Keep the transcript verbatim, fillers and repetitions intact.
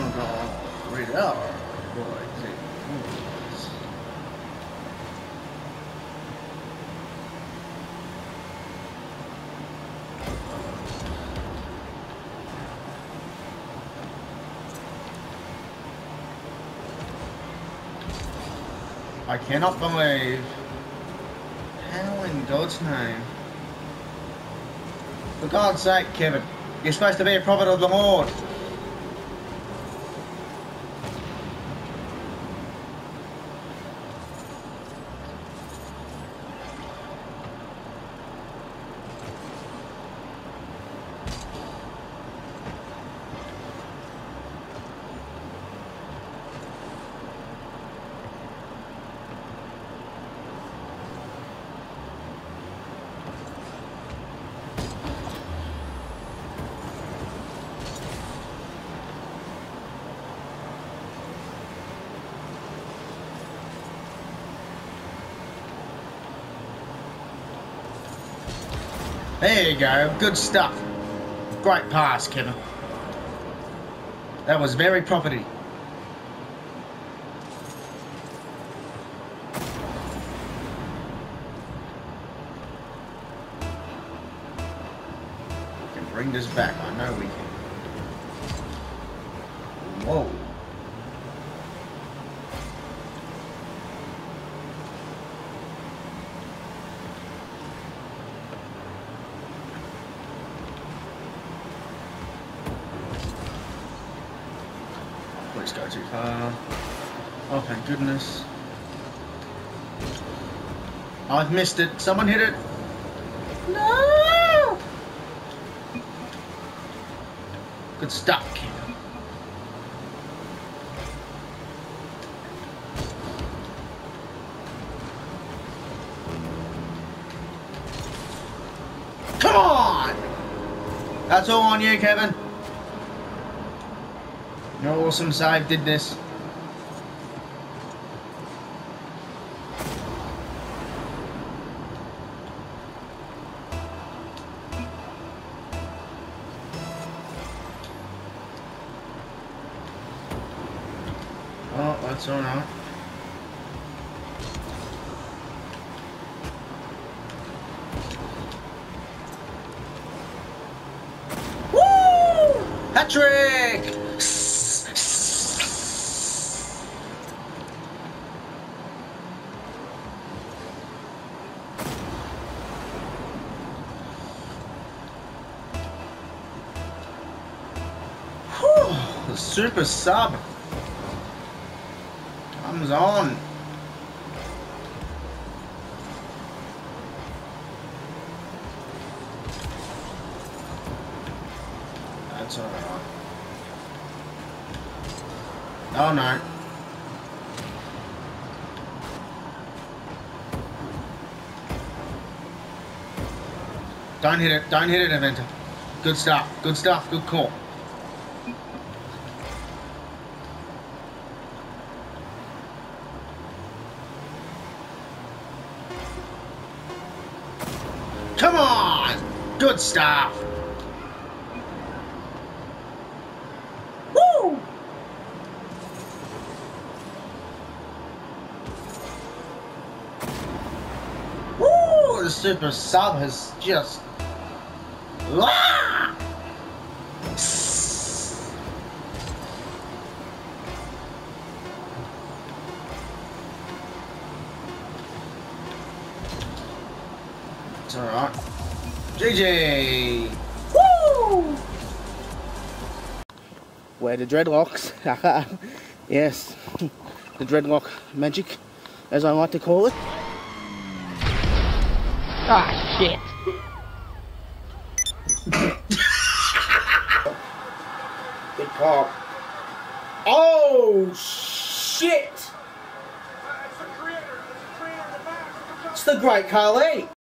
I'm gonna read it out. Boys and girls. I cannot believe. How in God's name? For God's sake, Kevin, you're supposed to be a prophet of the Lord. There you go, good stuff. Great pass, Kevin. That was very property. We can bring this back, I know we can. Whoa. Please go too far. Oh, thank goodness. I've missed it. Someone hit it. No! Good stuff, kid. Come on! That's all on you, Kevin. Your awesome save did this. Oh, that's all right. Woo! Hat-trick! The super sub comes on. That's alright. Oh no. Don't hit it, don't hit it, Eventer. Good stuff, good stuff, good call. Come on! Good stuff! Woo! Woo! The super sub has just... Ah! It's alright. G G! Woo! Where the dreadlocks. Yes, the dreadlock magic, as I like to call it. Ah, shit! Big pop. Oh, shit! It's the Great Khali.